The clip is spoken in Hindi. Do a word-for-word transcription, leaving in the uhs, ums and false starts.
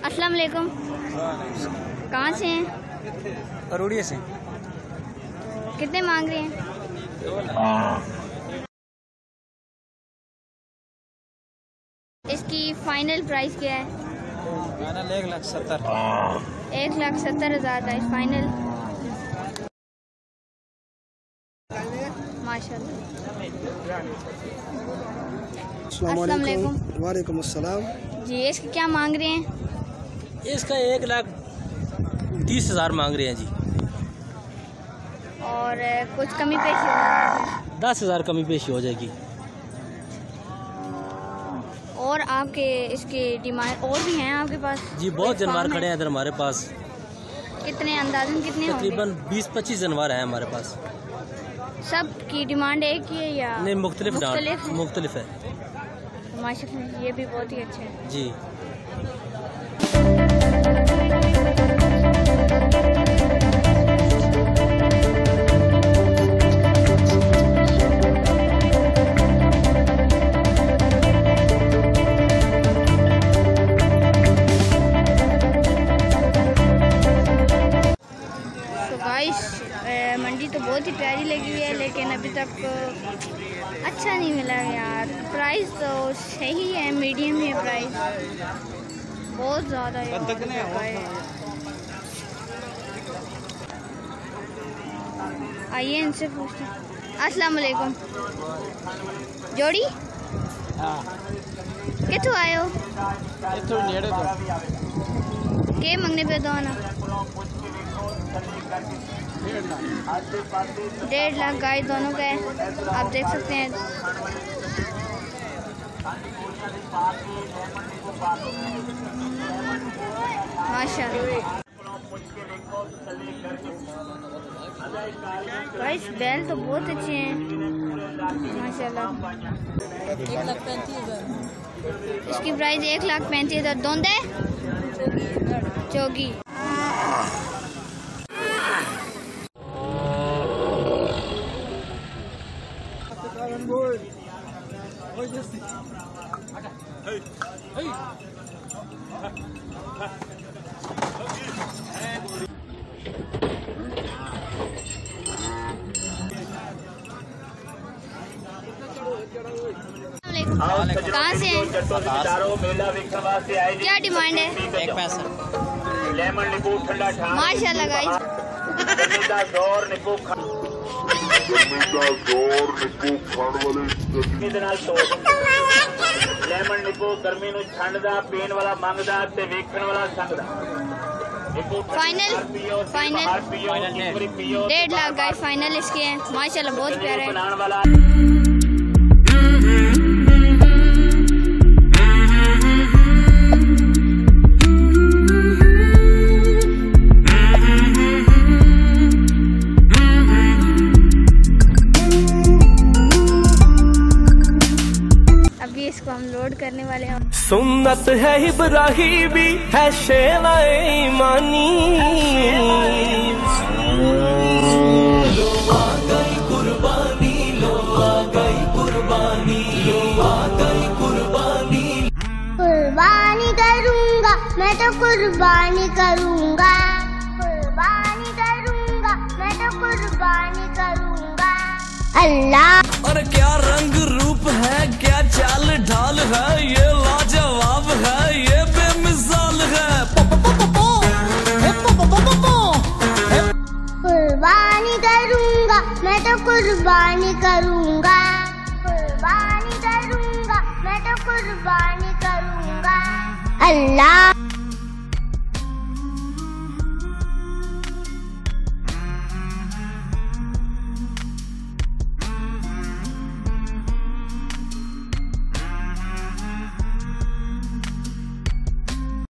अस्सलाम वालेकुम। कहाँ से हैं? अरुड़िया से। कितने मांग रहे हैं? इसकी फाइनल प्राइस क्या है? फाइनल एक लाख सत्तर एक लाख सत्तर हजार का फाइनल। माशाल्लाह। अस्सलाम वालेकुम। वालेकुम अस्सलाम। जी इसके क्या मांग रहे हैं? इसका एक लाख तीस हजार मांग रहे हैं जी। और कुछ कमी पेशी हो? दस हजार कमी पेशी हो जाएगी। और आपके इसके डिमांड और भी हैं आपके पास? जी बहुत जानवर खड़े हैं इधर हमारे पास। कितने अंदाजन कितने होंगे? तकरीबन बीस पच्चीस जानवर हैं हमारे पास। सब की डिमांड एक ही है या नहीं? मुख्तलिफ मुख्तलिफ है? मुख्तलिफ है। माशाल्लाह ये भी बहुत ही अच्छे हैं जी। मंडी तो बहुत ही प्यारी लगी हुई है लेकिन अभी तक अच्छा नहीं मिला यार। प्राइस तो सही है, मीडियम है प्राइस, बहुत ज़्यादा है। आइए इनसे पूछते हैं। अस्सलाम वालेकुम। जोड़ी कितों आए हो? के मंगने पे दो ना? डेढ़ लाख गाय दोनों का है, आप देख सकते हैं। माशाल्लाह गाइस बैल तो बहुत अच्छे हैं माशाल्लाह। इसकी प्राइस एक लाख पैंतीस हजार। दोंदे चौगी। कहाँ से हैं? क्या डिमांड है? एक पैसा। माशाल्लाह गाइस। ਲੈਮਨ ਨਿਕੋ ਗਰਮੀ ਨੂੰ ਠੰਡ ਦਾ ਪੀਣ ਵਾਲਾ ਮੰਗਦਾ ਤੇ ਵੇਖਣ ਵਾਲਾ ਸੰਗਦਾ। फाइनल फाइनल डेढ़ लाख गाइस फाइनल इसके हैं माशाल्लाह बहुत प्यारे हैं। इसको हम लोड करने वाले हैं। सुन्नत है इब्राहिमी है शेवाए ईमानी। लो आ गई कुर्बानी, लो आ गई कुर्बानी, लो आ गई कुर्बानी। कुर्बानी करूँगा मैं तो कुर्बानी करूँगा, कुर्बानी करूँगा मैं तो कुर्बानी करूँगा। अल्लाह और क्या रंग रूप है, क्या चाल ढाल है, ये लाजवाब है, ये बेमिसाल है। कुर्बानी करूँगा मैं तो कुर्बानी करूँगा, कुर्बानी करूँगा मैं तो कुर्बानी करूँगा। अल्लाह